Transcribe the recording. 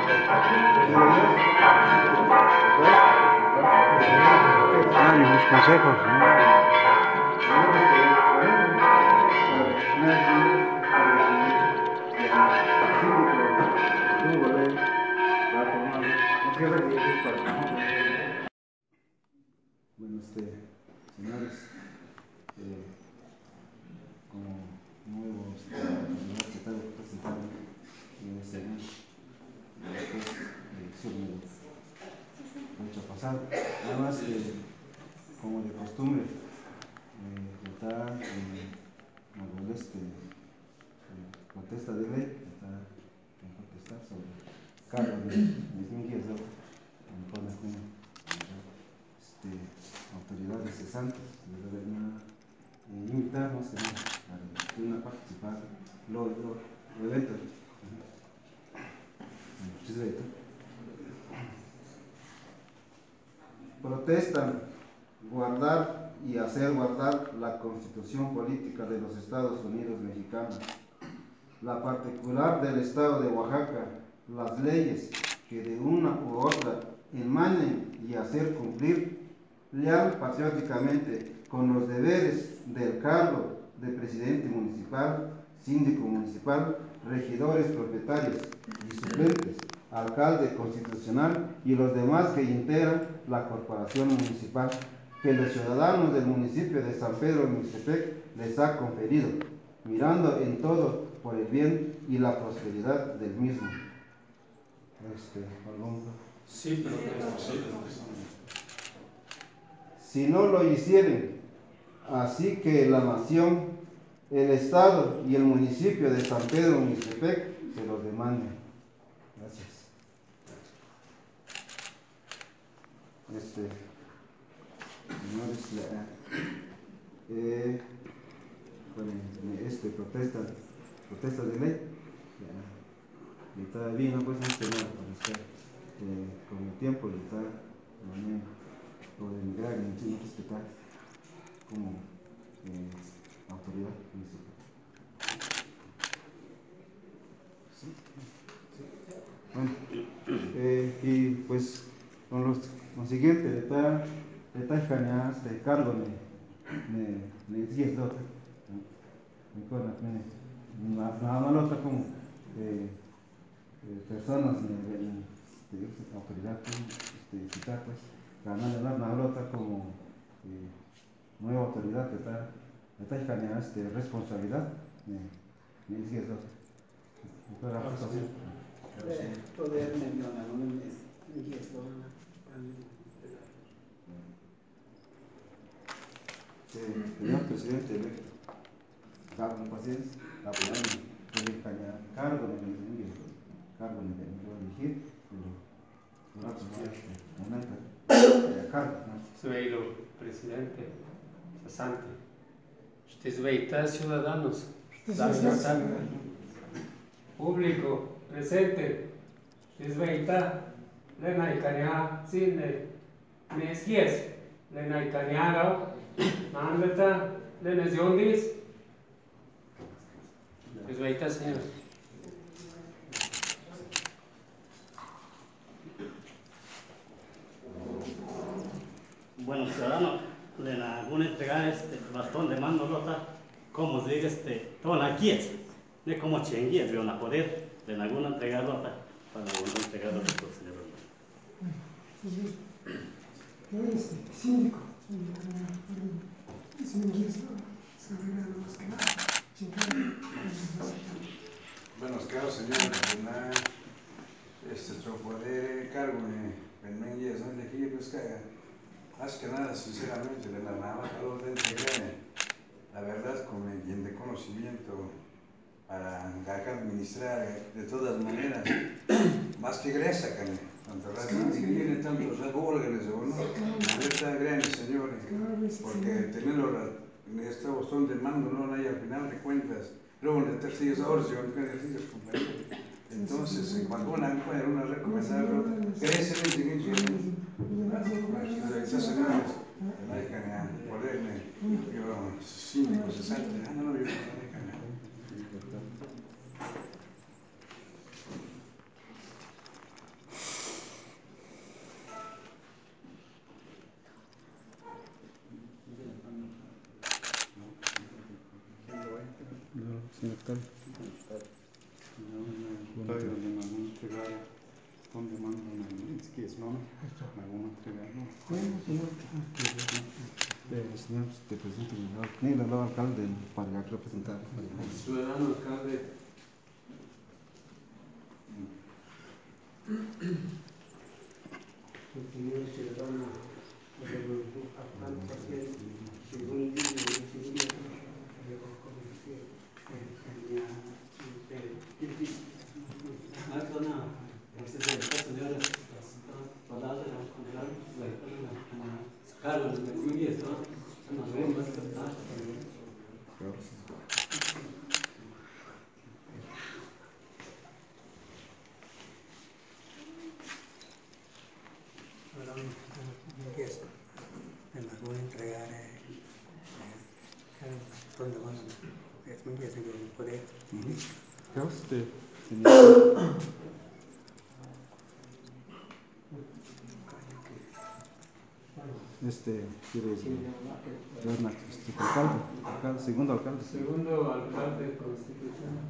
Ah, y los consejos, ¿no? Bueno, señores, como nuevo autoridad que está presentando en este año, después de elección del hecho pasado, nada más como de costumbre, está en algún protesta de ley, está en protestar sobre cargo de Miguel en forma como autoridades cesantes, les deberían invitar más que nada a participar los eventos. Protestan guardar y hacer guardar la Constitución Política de los Estados Unidos Mexicanos, la particular del Estado de Oaxaca, las leyes que de una u otra emanen y hacer cumplir leal patrióticamente con los deberes del cargo de presidente municipal, síndico municipal, regidores propietarios y suplentes, alcalde constitucional y los demás que integran la corporación municipal que los ciudadanos del municipio de San Pedro Mixtepec les ha conferido, mirando en todo por el bien y la prosperidad del mismo. Sí, pero si no lo hicieren, así que la nación, el estado y el municipio de San Pedro Mixtepec se los demanden. Gracias. Señores, protesta de ley, y está bien, no pues más que nada para estar con el tiempo y estar o de emigrar y no respetar como autoridad municipal. ¿Sí? Bueno, y pues con lo siguiente, le está escaneando este cargo me dice otra, nada más otra como personas de autoridad citar pues ganando nada otra como nueva autoridad que está escaneando responsabilidad me dice otra poder mencionar un gesto. Señor presidente electo, con paciencia, apoyando el cargo de elegir, Suelo, presidente, cesante. Ustedes veis, ciudadanos, público, presente. Ustedes veis, Lena y Cañá, Cine, Mesquies, Lena y Cañaga, Mandata, Lena Yondis. Ustedes veis, señor. Bueno, ciudadano, le van a entregar bastón de mando rota, como se dice, toda la quies, de como chenguíes, van a poder, le van a entregar rota, para no entregar rota, señor. Síndico. Buenos caros, señores, poder cargo en Mengues, ¿no? De aquí, pues, más que nada, sinceramente, de la navaja, la verdad, con bien de conocimiento para administrar de todas maneras, más que gresa, tanto raza, que tiene tantos órganos, ¿no? La verdad, grandes, señores, porque tenerlo en este botón de mando, no hay al final de cuentas, luego en el tercer ahora, entonces, en cuanto una recomendación, crece el siguiente. Esas señoras, ponerme, yo, 5, 60, no, yo ¿Dónde mandan es que es no? ¿Alguna entrega? No. Bueno, señor. Señor, te presento el nuevo alcalde para representar. Ciudadano alcalde. El señor ciudadano alcalde, según el en la voy a entregar donde van es muy bien el poder. ¿Qué usted, señor? Quiere alcalde, segundo alcalde. Segundo alcalde constitucional.